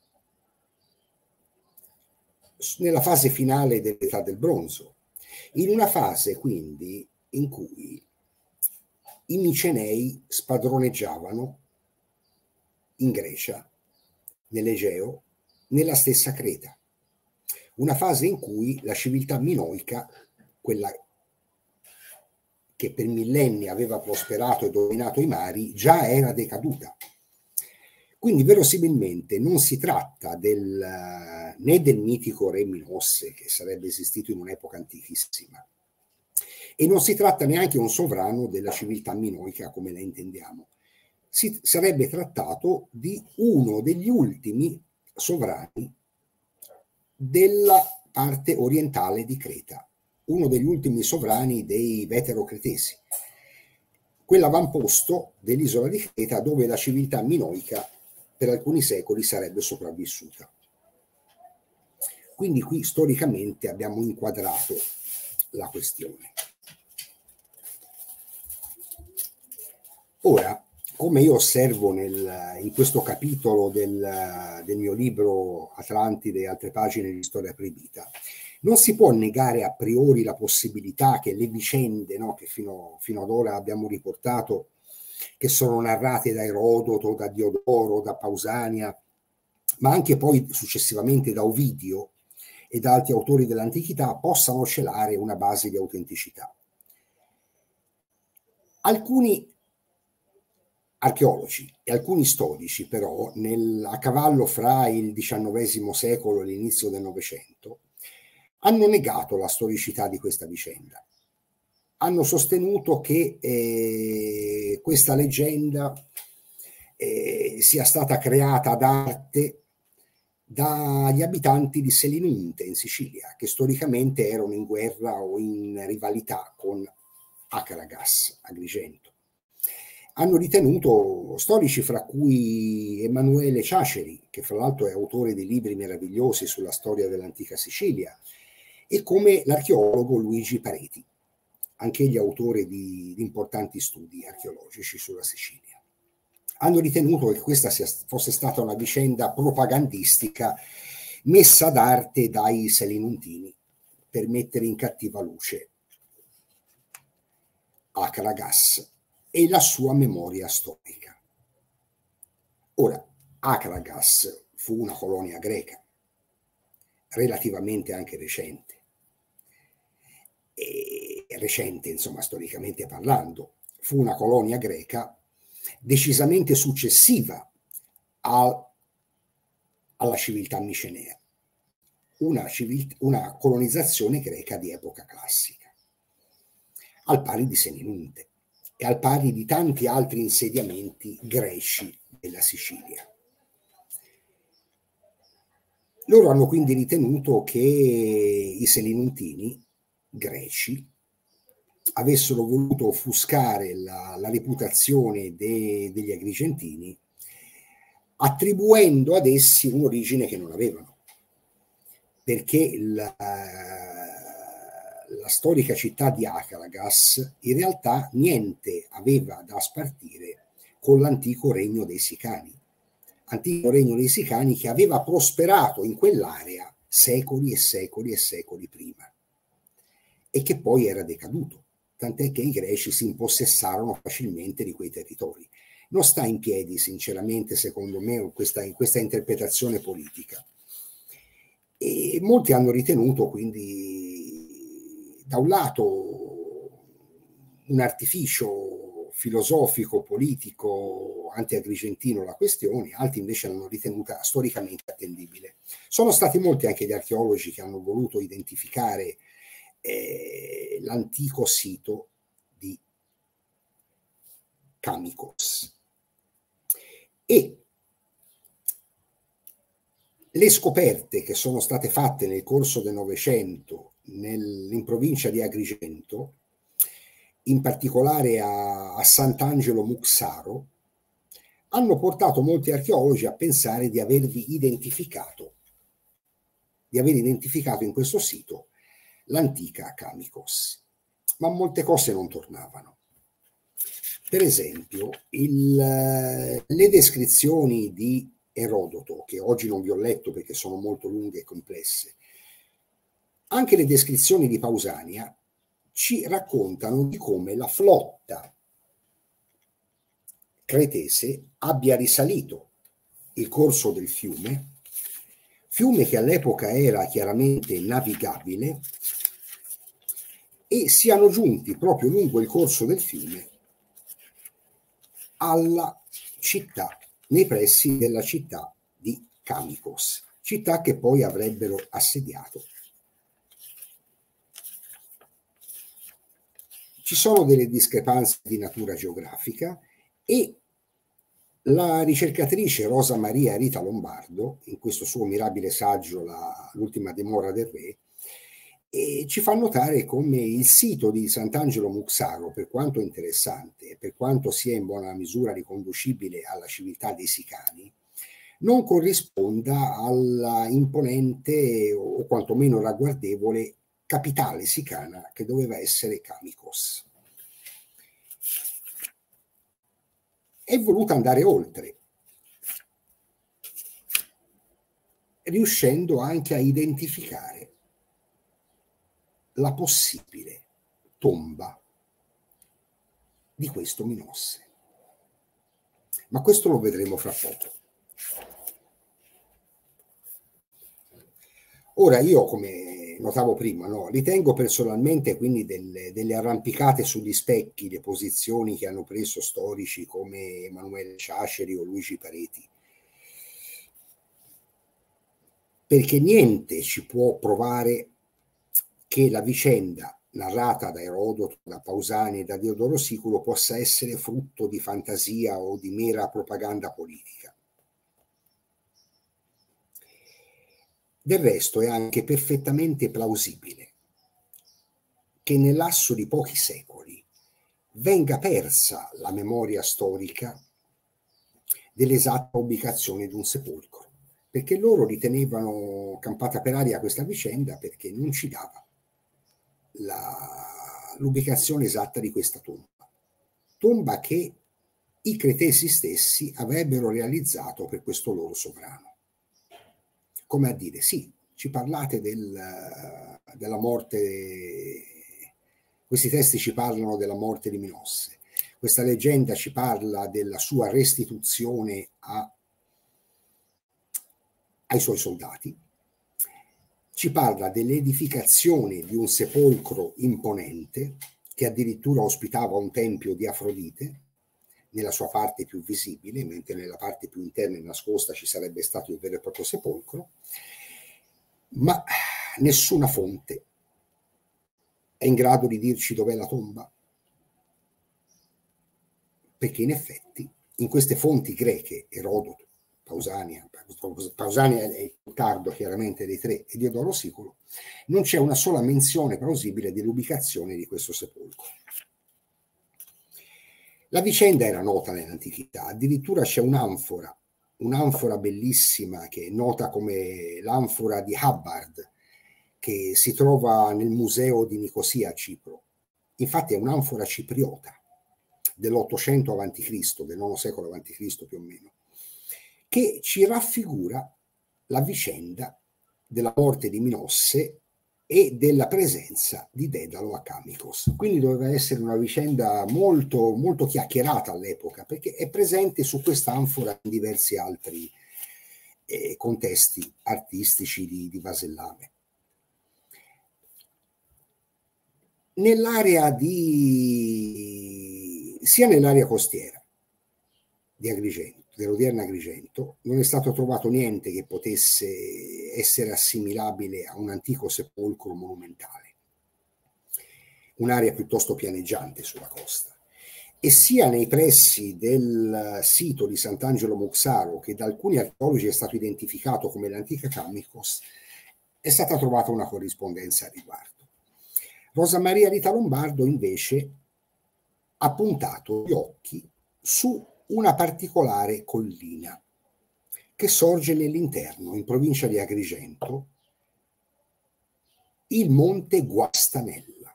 nella fase finale dell'età del bronzo, in una fase quindi in cui i Micenei spadroneggiavano in Grecia, nell'Egeo, nella stessa Creta. Una fase in cui la civiltà minoica, quella che per millenni aveva prosperato e dominato i mari, già era decaduta. Quindi verosimilmente non si tratta né del mitico re Minosse, che sarebbe esistito in un'epoca antichissima, e non si tratta neanche un sovrano della civiltà minoica come la intendiamo. Si sarebbe trattato di uno degli ultimi sovrani della parte orientale di Creta, uno degli ultimi sovrani dei veterocretesi, quell'avamposto dell'isola di Creta dove la civiltà minoica per alcuni secoli sarebbe sopravvissuta. Quindi qui storicamente abbiamo inquadrato la questione. Ora, come io osservo in questo capitolo del mio libro Atlantide e altre pagine di storia proibita, non si può negare a priori la possibilità che le vicende, no, che fino ad ora abbiamo riportato, che sono narrate da Erodoto, da Diodoro, da Pausania, ma anche poi successivamente da Ovidio e da altri autori dell'antichità, possano celare una base di autenticità. Alcuni archeologi e alcuni storici però, a cavallo fra il XIX secolo e l'inizio del Novecento, hanno negato la storicità di questa vicenda. Hanno sostenuto che questa leggenda sia stata creata ad arte dagli abitanti di Selinunte in Sicilia, che storicamente erano in guerra o in rivalità con Acaragas, Agrigento. Hanno ritenuto storici fra cui Emanuele Ciaceri, che fra l'altro è autore di libri meravigliosi sulla storia dell'antica Sicilia, e come l'archeologo Luigi Pareti, anch'egli autore di importanti studi archeologici sulla Sicilia. Hanno ritenuto che questa fosse stata una vicenda propagandistica messa ad arte dai selinuntini per mettere in cattiva luce Acaragas e la sua memoria storica. Ora, Acaragas fu una colonia greca, relativamente anche recente, insomma, storicamente parlando. Fu una colonia greca decisamente successiva alla civiltà micenea, una colonizzazione greca di epoca classica, al pari di Selinunte e al pari di tanti altri insediamenti greci della Sicilia. Loro hanno quindi ritenuto che i selinuntini greci avessero voluto offuscare la reputazione degli agrigentini, attribuendo ad essi un'origine che non avevano, perché la la storica città di Acaragas in realtà niente aveva da spartire con l'antico regno dei Sicani. Antico regno dei Sicani che aveva prosperato in quell'area secoli e secoli e secoli prima e che poi era decaduto, tant'è che i greci si impossessarono facilmente di quei territori. Non sta in piedi, sinceramente, secondo me, in questa interpretazione politica. E molti hanno ritenuto quindi, da un lato, un artificio filosofico, politico, anti-agrigentino la questione, altri invece l'hanno ritenuta storicamente attendibile. Sono stati molti anche gli archeologi che hanno voluto identificare l'antico sito di Kamikos. E le scoperte che sono state fatte nel corso del Novecento in provincia di Agrigento, in particolare a Sant'Angelo Muxaro, hanno portato molti archeologi a pensare di aver identificato in questo sito l'antica Kamikos. Ma molte cose non tornavano. Per esempio, le descrizioni di Erodoto, che oggi non vi ho letto perché sono molto lunghe e complesse, anche le descrizioni di Pausania ci raccontano di come la flotta cretese abbia risalito il corso del fiume che all'epoca era chiaramente navigabile, e siano giunti proprio lungo il corso del fiume alla città, nei pressi della città di Kamikos, città che poi avrebbero assediato. Ci sono delle discrepanze di natura geografica e la ricercatrice Rosa Maria Rita Lombardo, in questo suo mirabile saggio L'ultima dimora del re, ci fa notare come il sito di Sant'Angelo Muxaro, per quanto interessante e per quanto sia in buona misura riconducibile alla civiltà dei Sicani, non corrisponda alla imponente o quantomeno ragguardevole capitale sicana che doveva essere Kamikos. È voluta andare oltre, riuscendo anche a identificare la possibile tomba di questo Minosse. Ma questo lo vedremo fra poco. Ora io, come notavo prima, ritengo personalmente quindi delle arrampicate sugli specchi le posizioni che hanno preso storici come Emanuele Ciaceri o Luigi Pareti, perché niente ci può provare che la vicenda narrata da Erodoto, da Pausani e da Diodoro Siculo possa essere frutto di fantasia o di mera propaganda politica. Del resto è anche perfettamente plausibile che nel lasso di pochi secoli venga persa la memoria storica dell'esatta ubicazione di un sepolcro, perché loro ritenevano campata per aria questa vicenda perché non ci dava l'ubicazione esatta di questa tomba che i cretesi stessi avrebbero realizzato per questo loro sovrano. Come a dire, sì, ci parlate della morte, questi testi ci parlano della morte di Minosse, questa leggenda ci parla della sua restituzione ai suoi soldati, ci parla dell'edificazione di un sepolcro imponente che addirittura ospitava un tempio di Afrodite nella sua parte più visibile, mentre nella parte più interna e nascosta ci sarebbe stato il vero e proprio sepolcro, ma nessuna fonte è in grado di dirci dov'è la tomba, perché in effetti in queste fonti greche, Erodoto, Pausania è il più tardo chiaramente dei tre, e Diodoro Siculo, non c'è una sola menzione plausibile dell'ubicazione di questo sepolcro. La vicenda era nota nell'antichità, addirittura c'è un'anfora bellissima che è nota come l'anfora di Hubbard, che si trova nel museo di Nicosia a Cipro. Infatti è un'anfora cipriota dell'800 a.C., del IX secolo a.C. più o meno, che ci raffigura la vicenda della morte di Minosse e della presenza di Dedalo a Camicos. Quindi doveva essere una vicenda molto, molto chiacchierata all'epoca, perché è presente su questa anfora in diversi altri contesti artistici di Vasellame. Nell'area sia nell'area costiera di Agrigento, dell'odierna Agrigento, non è stato trovato niente che potesse essere assimilabile a un antico sepolcro monumentale, un'area piuttosto pianeggiante sulla costa. E sia nei pressi del sito di Sant'Angelo Muxaro, che da alcuni archeologi è stato identificato come l'antica Camicos, è stata trovata una corrispondenza a riguardo. Rosa Maria Rita Lombardo invece ha puntato gli occhi su una particolare collina che sorge nell'interno, in provincia di Agrigento, il Monte Guastanella.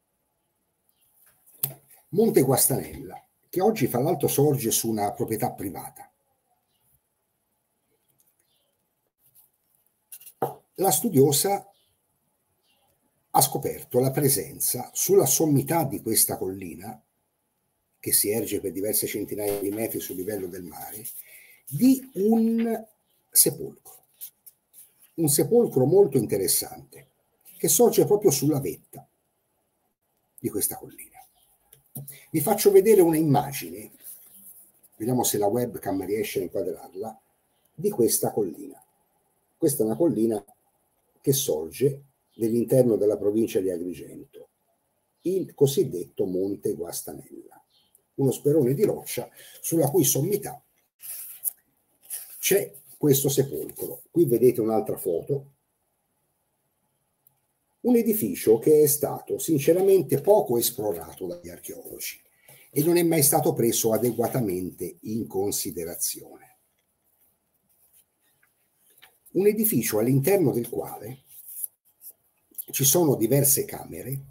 Monte Guastanella, che oggi fra l'altro sorge su una proprietà privata. La studiosa ha scoperto la presenza sulla sommità di questa collina, che si erge per diverse centinaia di metri sul livello del mare, di un sepolcro molto interessante, che sorge proprio sulla vetta di questa collina. Vi faccio vedere una immagine, vediamo se la webcam riesce a inquadrarla, di questa collina. Questa è una collina che sorge nell'interno della provincia di Agrigento, il cosiddetto Monte Guastanella, uno sperone di roccia sulla cui sommità c'è questo sepolcro. Qui vedete un'altra foto, un edificio che è stato sinceramente poco esplorato dagli archeologi e non è mai stato preso adeguatamente in considerazione. Un edificio all'interno del quale ci sono diverse camere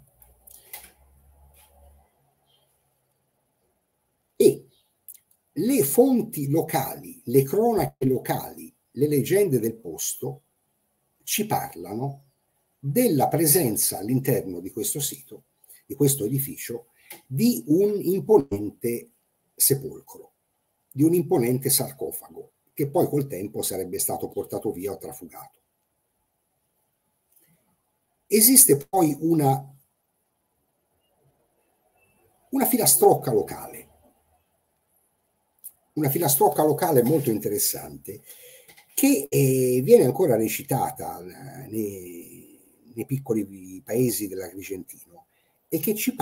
e le fonti locali, le cronache locali, le leggende del posto ci parlano della presenza all'interno di questo sito, di questo edificio, di un imponente sepolcro, di un imponente sarcofago, che poi col tempo sarebbe stato portato via o trafugato. Esiste poi una filastrocca locale molto interessante, che viene ancora recitata nei piccoli paesi dell'Agrigentino e che ci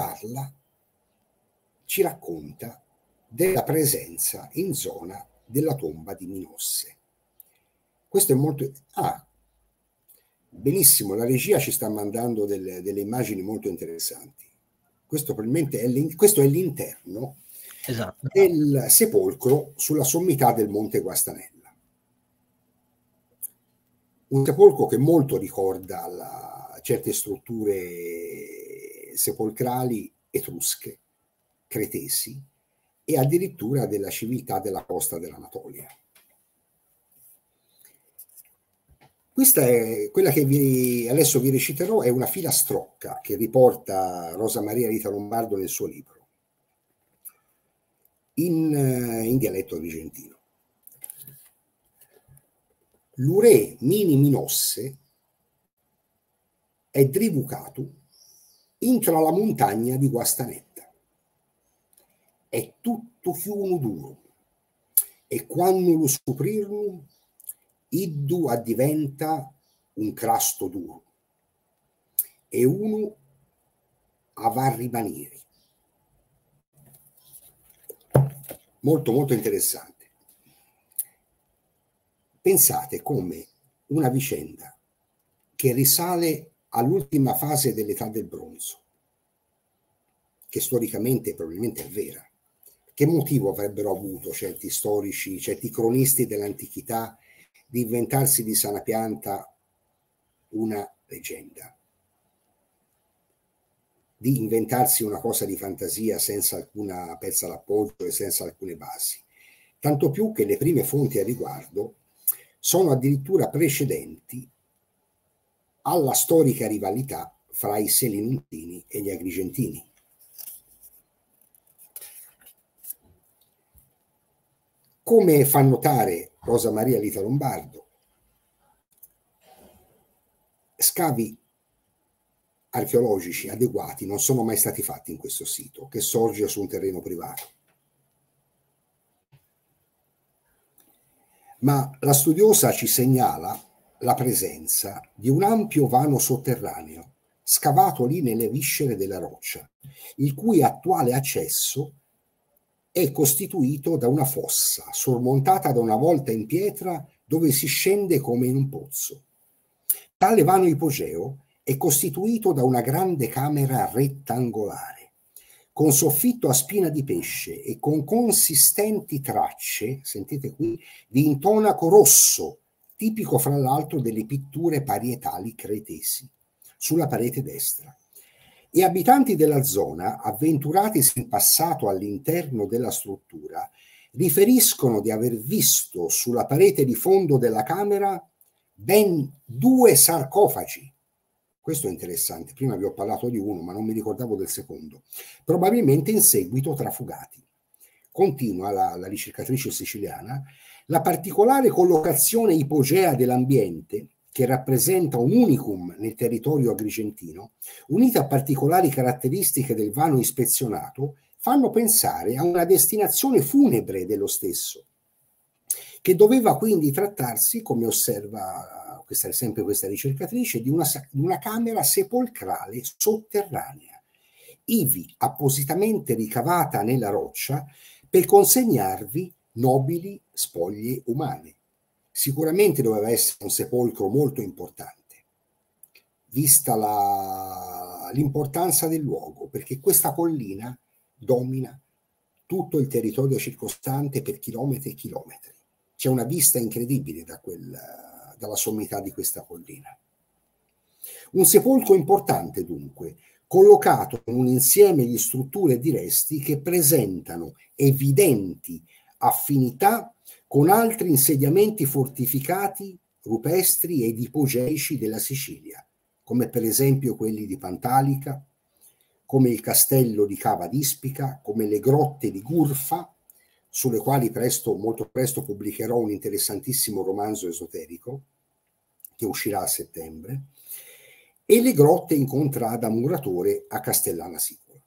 racconta della presenza in zona della tomba di Minosse. Questo è molto... benissimo, la regia ci sta mandando delle immagini molto interessanti. Questo probabilmente questo è l'interno, esatto, del sepolcro sulla sommità del Monte Guastanella. Un sepolcro che molto ricorda certe strutture sepolcrali etrusche, cretesi e addirittura della civiltà della costa dell'Anatolia. Questa è quella che adesso vi reciterò, è una filastrocca che riporta Rosa Maria Rita Lombardo nel suo libro, in dialetto agrigentino. L'ure mini Minosse è drivucato intra la montagna di Guastanetta. È tutto chiuno duro e quando lo scoprirono iddu addiventa un crasto duro e uno a va rimanere. Molto molto interessante. Pensate come una vicenda che risale all'ultima fase dell'età del bronzo, che storicamente probabilmente è vera, che motivo avrebbero avuto certi storici, certi cronisti dell'antichità di inventarsi di sana pianta una leggenda, di inventarsi una cosa di fantasia senza alcuna pezza d'appoggio e senza alcune basi. Tanto più che le prime fonti a riguardo sono addirittura precedenti alla storica rivalità fra i Selinuntini e gli Agrigentini. Come fa notare Rosa Maria Rita Lombardo, scavi archeologici adeguati non sono mai stati fatti in questo sito, che sorge su un terreno privato. Ma la studiosa ci segnala la presenza di un ampio vano sotterraneo, scavato lì nelle viscere della roccia, il cui attuale accesso è costituito da una fossa sormontata da una volta in pietra dove si scende come in un pozzo. Tale vano ipogeo è costituito da una grande camera rettangolare, con soffitto a spina di pesce e con consistenti tracce, sentite qui, di intonaco rosso, tipico fra l'altro delle pitture parietali cretesi, sulla parete destra. Gli abitanti della zona, avventuratisi in passato all'interno della struttura, riferiscono di aver visto sulla parete di fondo della camera ben 2 sarcofagi. Questo è interessante, prima vi ho parlato di uno, ma non mi ricordavo del secondo, probabilmente in seguito trafugati. Continua la ricercatrice siciliana, la particolare collocazione ipogea dell'ambiente, che rappresenta un unicum nel territorio agrigentino, unita a particolari caratteristiche del vano ispezionato, fanno pensare a una destinazione funebre dello stesso, che doveva quindi trattarsi, come osserva sempre questa ricercatrice, di una camera sepolcrale sotterranea, ivi appositamente ricavata nella roccia per consegnarvi nobili spoglie umane. Sicuramente doveva essere un sepolcro molto importante, vista l'importanza del luogo, perché questa collina domina tutto il territorio circostante per chilometri e chilometri. C'è una vista incredibile dalla sommità di questa collina. Un sepolcro importante, dunque, collocato in un insieme di strutture e di resti che presentano evidenti affinità con altri insediamenti fortificati, rupestri ed ipogeici della Sicilia, come per esempio quelli di Pantalica, come il castello di Cava d'Ispica, come le grotte di Gurfa, sulle quali molto presto pubblicherò un interessantissimo romanzo esoterico che uscirà a settembre, e le grotte in contrada muratore a Castellana Sicola.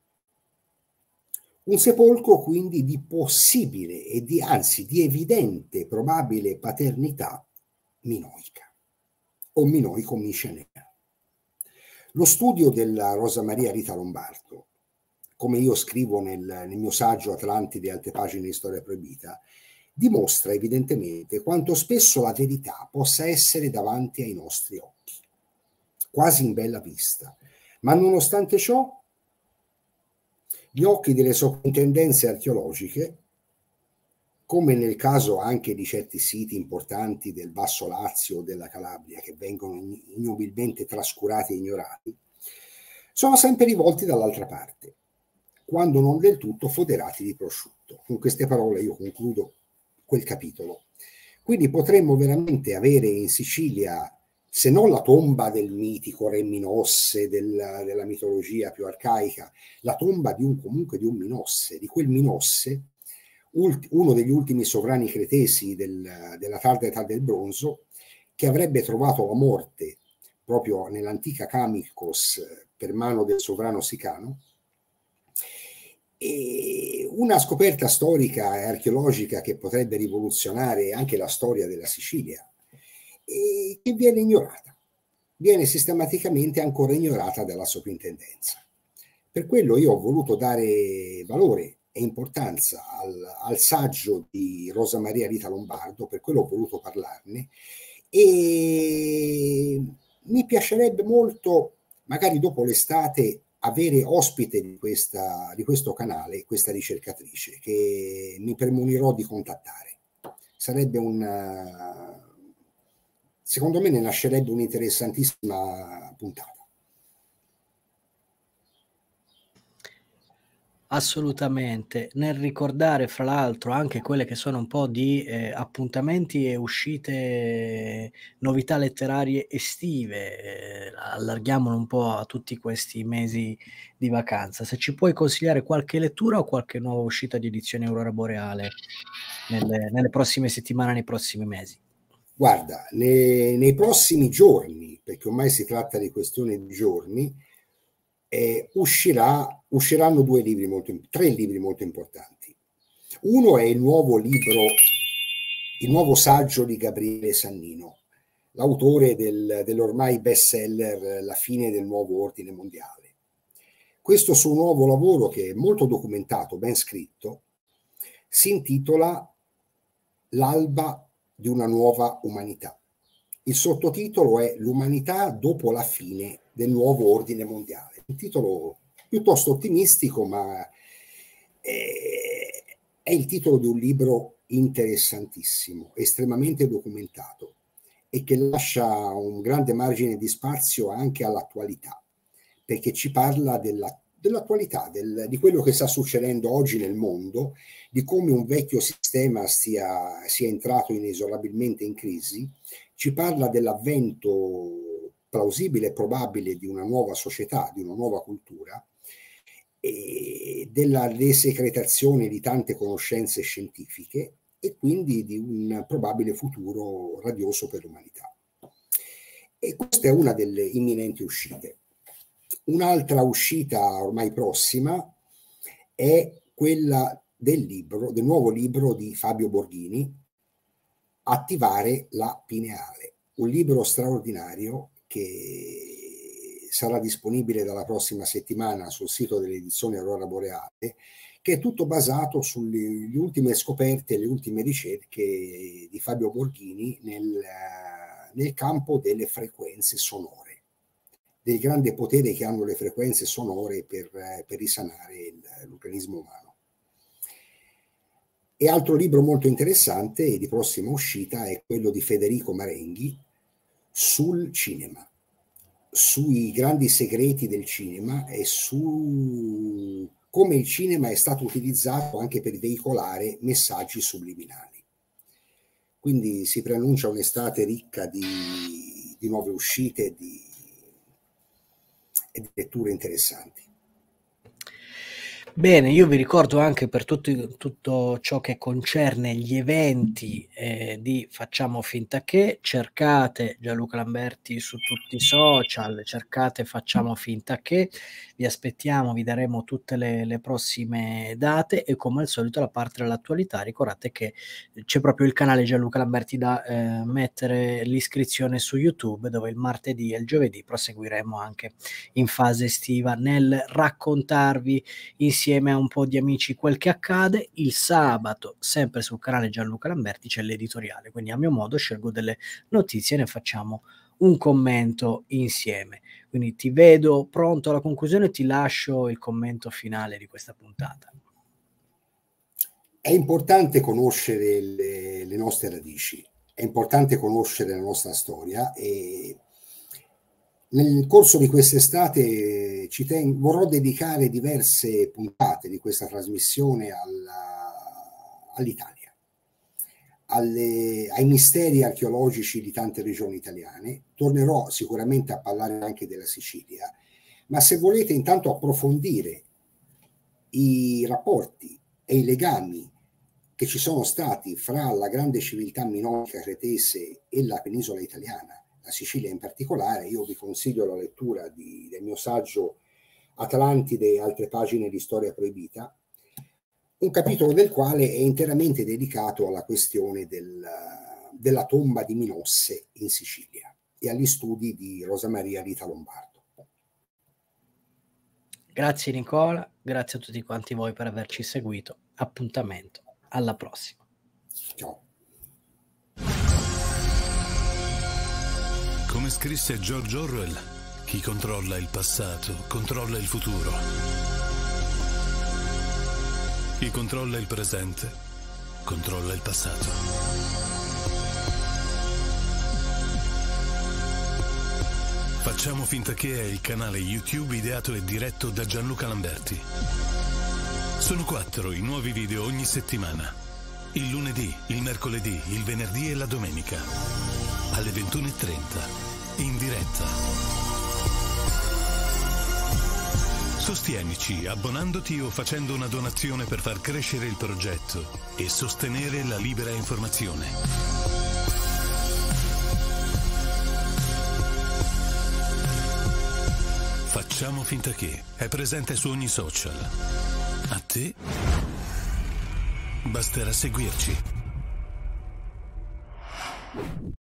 Un sepolcro quindi di possibile e anzi di evidente probabile paternità minoica o minoico-miscenea. Lo studio della Rosa Maria Rita Lombardo, come io scrivo nel mio saggio Atlantide e altre pagine di storia proibita, dimostra evidentemente quanto spesso la verità possa essere davanti ai nostri occhi, quasi in bella vista, ma nonostante ciò gli occhi delle soprintendenze archeologiche, come nel caso anche di certi siti importanti del Basso Lazio o della Calabria che vengono ignobilmente trascurati e ignorati, sono sempre rivolti dall'altra parte, quando non del tutto foderati di prosciutto. Con queste parole io concludo quel capitolo. Quindi potremmo veramente avere in Sicilia, se non la tomba del mitico Re Minosse, della mitologia più arcaica, la tomba comunque di un Minosse, di quel Minosse, uno degli ultimi sovrani cretesi della tarda età del bronzo, che avrebbe trovato la morte proprio nell'antica Camicos per mano del sovrano sicano, e una scoperta storica e archeologica che potrebbe rivoluzionare anche la storia della Sicilia, e che viene sistematicamente ancora ignorata dalla soprintendenza. Per quello io ho voluto dare valore e importanza al saggio di Rosa Maria Rita Lombardo, per quello ho voluto parlarne, e mi piacerebbe molto, magari dopo l'estate, avere ospite di questo canale, questa ricercatrice, che mi premunirò di contattare. Sarebbe secondo me ne nascerebbe un'interessantissima puntata. Assolutamente, nel ricordare fra l'altro anche quelle che sono un po' di appuntamenti e uscite, novità letterarie estive, allarghiamolo un po' a tutti questi mesi di vacanza. Se ci puoi consigliare qualche lettura o qualche nuova uscita di edizione Aurora Boreale nelle prossime settimane, nei prossimi mesi? Guarda, nei prossimi giorni, perché ormai si tratta di questione di giorni, usciranno tre libri molto importanti. Uno è il nuovo saggio di Gabriele Sannino, l'autore dell'ormai bestseller La fine del nuovo ordine mondiale. Questo suo nuovo lavoro, che è molto documentato, ben scritto, si intitola L'alba di una nuova umanità. Il sottotitolo è L'umanità dopo la fine del nuovo ordine mondiale. Un titolo piuttosto ottimistico, ma è il titolo di un libro interessantissimo, estremamente documentato e che lascia un grande margine di spazio anche all'attualità, perché ci parla dell'attualità, di quello che sta succedendo oggi nel mondo, di come un vecchio sistema sia entrato inesorabilmente in crisi. Ci parla dell'avvento plausibile e probabile di una nuova società, di una nuova cultura, e della desecretazione di tante conoscenze scientifiche e quindi di un probabile futuro radioso per l'umanità. E questa è una delle imminenti uscite. Un'altra uscita ormai prossima è quella del nuovo libro di Fabio Borghini, Attivare la pineale, un libro straordinario che sarà disponibile dalla prossima settimana sul sito dell'edizione Aurora Boreale, che è tutto basato sulle ultime scoperte e le ultime ricerche di Fabio Borghini nel campo delle frequenze sonore, del grande potere che hanno le frequenze sonore per risanare l'organismo umano. E altro libro molto interessante e di prossima uscita è quello di Federico Marenghi sul cinema, sui grandi segreti del cinema e su come il cinema è stato utilizzato anche per veicolare messaggi subliminali. Quindi si preannuncia un'estate ricca di nuove uscite e di letture interessanti. Bene, io vi ricordo anche per tutto ciò che concerne gli eventi di Facciamo Finta Che, cercate Gianluca Lamberti su tutti i social, cercate Facciamo Finta Che, vi aspettiamo, vi daremo tutte le prossime date e come al solito la parte dell'attualità, ricordate che c'è proprio il canale Gianluca Lamberti da mettere l'iscrizione su YouTube, dove il martedì e il giovedì proseguiremo anche in fase estiva nel raccontarvi insieme a un po' di amici quel che accade. Il sabato, sempre sul canale Gianluca Lamberti, c'è l'editoriale, quindi a mio modo scelgo delle notizie e ne facciamo un commento insieme. Quindi ti vedo pronto alla conclusione e ti lascio il commento finale di questa puntata. È importante conoscere le nostre radici, è importante conoscere la nostra storia e nel corso di quest'estate vorrò dedicare diverse puntate di questa trasmissione all'Italia, ai misteri archeologici di tante regioni italiane. Tornerò sicuramente a parlare anche della Sicilia, ma se volete intanto approfondire i rapporti e i legami che ci sono stati fra la grande civiltà minoica cretese e la penisola italiana, la Sicilia in particolare, io vi consiglio la lettura del mio saggio Atlantide e altre pagine di storia proibita, un capitolo del quale è interamente dedicato alla questione della tomba di Minosse in Sicilia e agli studi di Rosa Maria Rita Lombardo. Grazie Nicola, grazie a tutti quanti voi per averci seguito. Appuntamento alla prossima. Ciao. Come scrisse George Orwell, chi controlla il passato controlla il futuro. Chi controlla il presente controlla il passato. Facciamo finta che è il canale YouTube ideato e diretto da Gianluca Lamberti. Sono 4 i nuovi video ogni settimana. Il lunedì, il mercoledì, il venerdì e la domenica. Alle 21:30. In diretta. Sostienici abbonandoti o facendo una donazione per far crescere il progetto e sostenere la libera informazione. Facciamo finta che è presente su ogni social. A te basterà seguirci.